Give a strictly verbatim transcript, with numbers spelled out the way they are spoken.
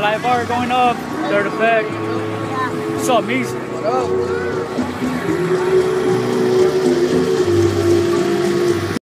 live bar going up, third effect. Yeah. What's up, Meese? What up?